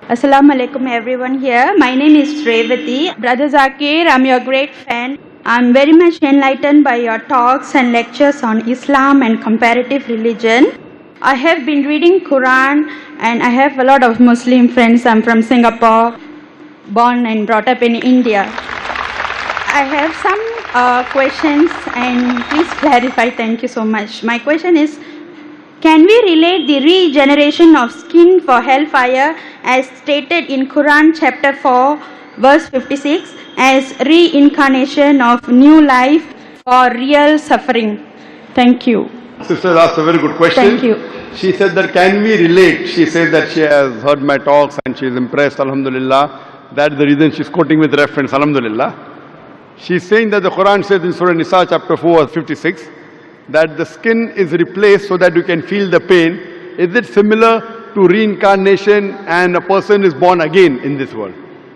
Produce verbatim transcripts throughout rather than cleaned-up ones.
Assalamu alaikum everyone here. My name is Revati. Brother Zakir, I'm your great fan. I'm very much enlightened by your talks and lectures on Islam and comparative religion. I have been reading Quran and I have a lot of Muslim friends. I'm from Singapore, born and brought up in India. I have some uh, questions and please clarify. Thank you so much. My question is, can we relate the regeneration of skin for hellfire as stated in Quran chapter four verse fifty-six as reincarnation of new life for real suffering? Thank you. Sister asked a very good question. Thank you. She said that can we relate? She says that she has heard my talks and she is impressed, alhamdulillah. That's the reason she's quoting with reference, alhamdulillah. She's saying that the Quran says in Surah Nisa chapter four verse fifty-six that the skin is replaced so that you can feel the pain. Is it similar to reincarnation and a person is born again in this world?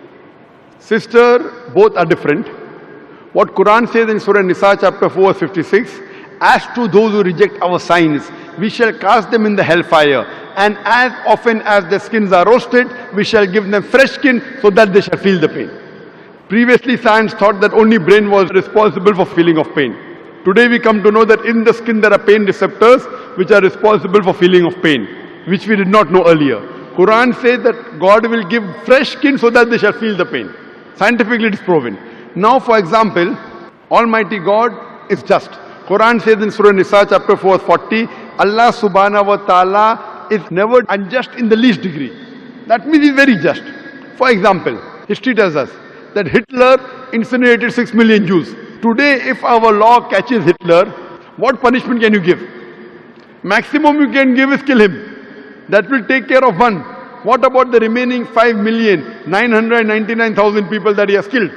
Sister, both are different. What Quran says in Surah Nisa chapter four verse fifty-six, as to those who reject our signs, we shall cast them in the hellfire, and as often as their skins are roasted, we shall give them fresh skin so that they shall feel the pain. Previously, science thought that only brain was responsible for feeling of pain. Today we come to know that in the skin there are pain receptors which are responsible for feeling of pain, which we did not know earlier. Quran says that God will give fresh skin so that they shall feel the pain. Scientifically it is proven. Now for example, Almighty God is just. Quran says in Surah Nisa chapter four forty, Allah subhanahu wa ta'ala is never unjust in the least degree. That means he is very just. For example, history tells us that Hitler incinerated six million Jews. Today, if our law catches Hitler, what punishment can you give? Maximum you can give is kill him. That will take care of one. What about the remaining five million nine hundred ninety-nine thousand people that he has killed?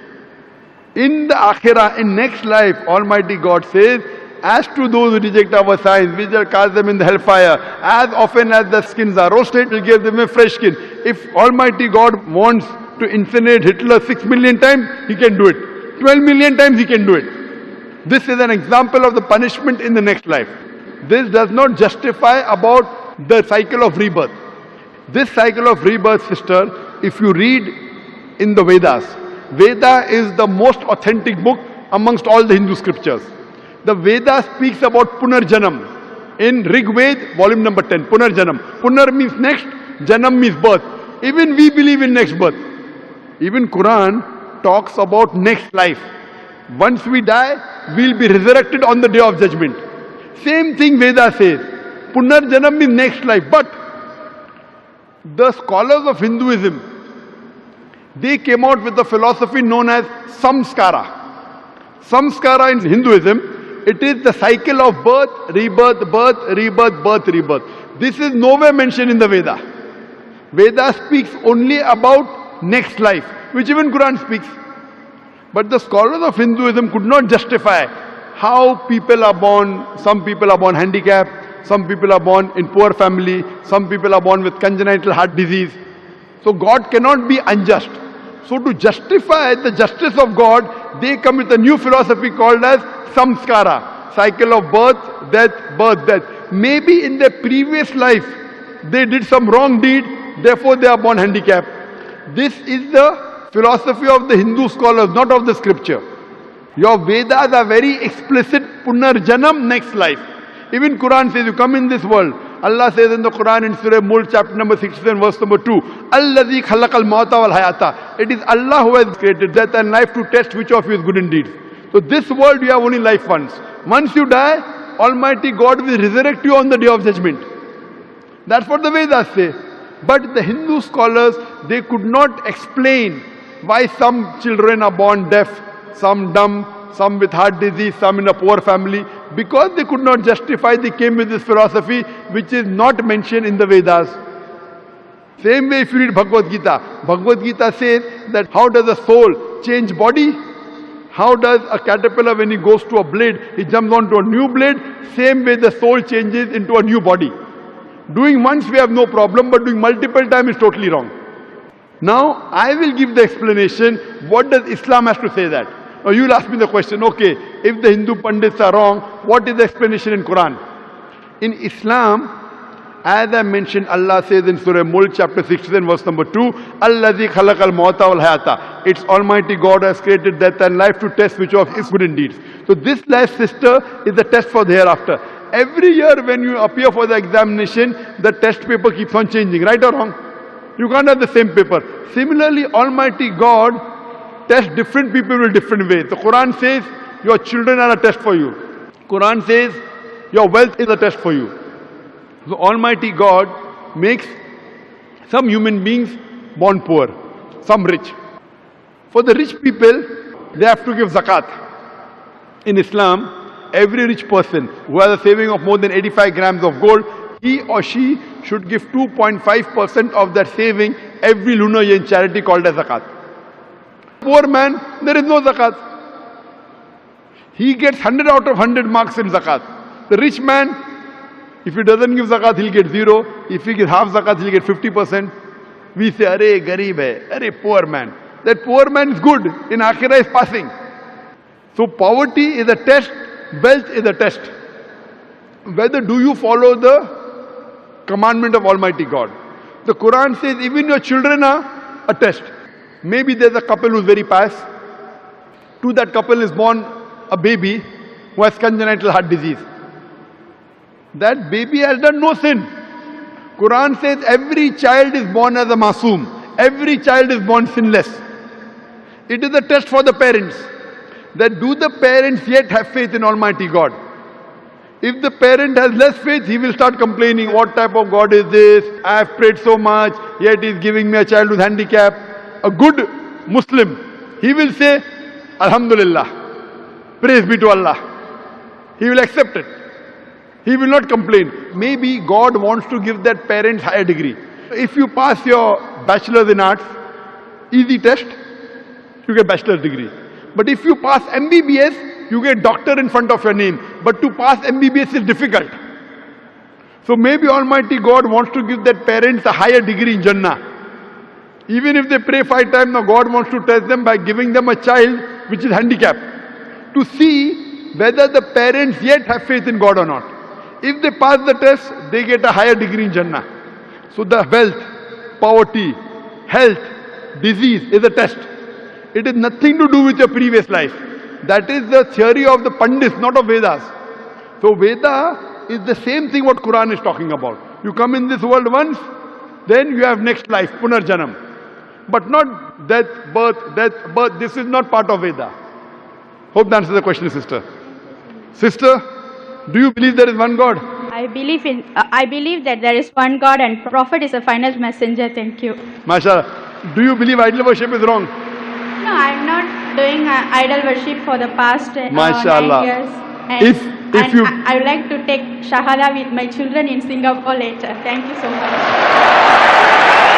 In the Akhirah, in next life, Almighty God says, as to those who reject our signs, we shall cast them in the hellfire. As often as the skins are roasted, we'll give them a fresh skin. If Almighty God wants to incinerate Hitler six million times, he can do it. twelve million times he can do it. This is an example of the punishment in the next life. This does not justify about the cycle of rebirth. This cycle of rebirth, sister, if you read in the Vedas, Veda is the most authentic book amongst all the Hindu scriptures. The Veda speaks about Punarjanam. In Rig Ved, volume number ten, Punarjanam. Punar means next, Janam means birth. Even we believe in next birth. Even Quran talks about next life. Once we die, we'll be resurrected on the day of judgment. Same thing Veda says. Punarjanam means next life. But the scholars of Hinduism, they came out with a philosophy known as Samskara. Samskara in Hinduism, it is the cycle of birth, rebirth, birth, rebirth, birth, rebirth. This is nowhere mentioned in the Veda. Veda speaks only about next life, which even Quran speaks. But the scholars of Hinduism could not justify how people are born. Some people are born handicapped, some people are born in poor family, some people are born with congenital heart disease. So God cannot be unjust. So to justify the justice of God, they come with a new philosophy called as samskara, cycle of birth, death, birth, death. Maybe in their previous life, they did some wrong deed, therefore they are born handicapped. This is the philosophy of the Hindu scholars, not of the scripture. Your Vedas are very explicit, Punarjanam, next life. Even Quran says, you come in this world. Allah says in the Quran in Surah Mulk chapter number sixty-seven verse number two, Allazi khalaqal mauta wal hayata. It is Allah who has created death and life to test which of you is good indeed. So this world you have only life once. Once you die, Almighty God will resurrect you on the day of judgment. That's what the Vedas say. But the Hindu scholars, they could not explain why some children are born deaf, some dumb, some with heart disease, some in a poor family. Because they could not justify, they came with this philosophy which is not mentioned in the Vedas. Same way if you read Bhagavad Gita. Bhagavad Gita says that how does a soul change body? How does a caterpillar, when he goes to a blade, he jumps onto a new blade? Same way the soul changes into a new body. Doing once we have no problem, but doing multiple times is totally wrong. Now, I will give the explanation. What does Islam have to say that? Now, you will ask me the question, okay, if the Hindu Pandits are wrong, what is the explanation in Quran? In Islam, As I mentioned, Allah says in Surah Mulk chapter sixty-seven verse number two, Alladhi khalaqal mawta wal hayata. It's Almighty God has created death and life to test which of his good deeds. So this life, sister, is the test for the hereafter. Every year when you appear for the examination, the test paper keeps on changing, right or wrong? You can't have the same paper. Similarly, Almighty God tests different people in different ways. The Quran says, your children are a test for you. Quran says, your wealth is a test for you. So Almighty God makes some human beings born poor, some rich. For the rich people, they have to give zakat. In Islam, every rich person who has a saving of more than eighty-five grams of gold, he or she should give two point five percent of that saving every lunar year in charity called as zakat. Poor man, there is no zakat. He gets one hundred out of one hundred marks in zakat. The rich man, if he doesn't give zakat, he'll get zero. If he gives half zakat, he'll get fifty percent. We say, Arey, garib hai, Arey, poor man. That poor man is good, in Akhirah is passing. So poverty is a test, wealth is a test. Whether do you follow the commandment of Almighty God. The Quran says even your children are a test. Maybe there's a couple who's very pious. To that couple is born a baby who has congenital heart disease. That baby has done no sin. Quran says every child is born as a masoom. Every child is born sinless. It is a test for the parents. That do the parents yet have faith in Almighty God? If the parent has less faith, he will start complaining, what type of God is this? I have prayed so much, yet he is giving me a child with handicap. A good Muslim, he will say, Alhamdulillah, praise be to Allah. He will accept it. He will not complain. Maybe God wants to give that parent higher degree. If you pass your bachelor's in arts, easy test, you get bachelor's degree. But if you pass M B B S, you get doctor in front of your name. But to pass M B B S is difficult. So maybe Almighty God wants to give that parents a higher degree in Jannah. Even if they pray five times, now God wants to test them by giving them a child which is handicapped. To see whether the parents yet have faith in God or not. If they pass the test, they get a higher degree in Jannah. So the wealth, poverty, health, disease is a test. It is nothing to do with your previous life. That is the theory of the Pandits, not of Vedas. So Veda is the same thing what Quran is talking about. You come in this world once, then you have next life, Punarjanam. But not death, birth, death, birth. This is not part of Veda. Hope that answers the question, sister. Sister, do you believe there is one God? I believe in. Uh, I believe that there is one God and Prophet is a final messenger. Thank you. MashaAllah. Do you believe idol worship is wrong? No, I'm not doing uh, idol worship for the past uh, MashaAllah. nine years. And, If if and you, I, I would like to take Shahada with my children in Singapore later. Thank you so much.